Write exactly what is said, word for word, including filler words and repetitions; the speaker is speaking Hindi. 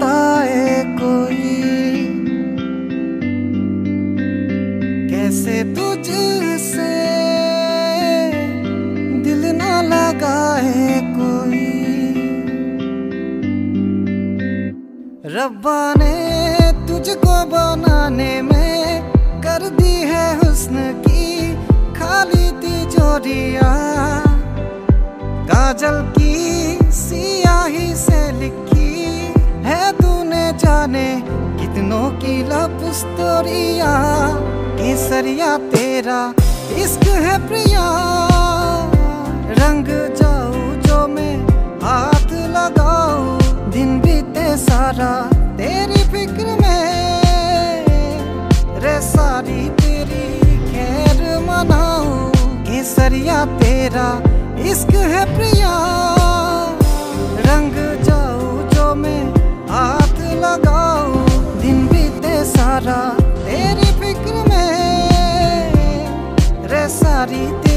लगाए कोई, कैसे तुझसे दिल ना लगाए कोई। रब्बा ने तुझको बनाने में कर दी है हुस्न की खाली तिजोरियां, काजल की सियाही से लिखी है तूने जाने कितनों की लव स्टोरिया। केसरिया तेरा इश्क है प्रिया, रंग जाऊं जो मैं हाथ लगाऊं, दिन बीते सारा तेरी फिक्र में, रे सारी तेरी खैर मनाऊं। केसरिया तेरा इश्क है प्रिया, रंग जाऊं जो मैं हाथ लगाऊं, दिन बीते सारा तेरी फिक्र में, रे सारी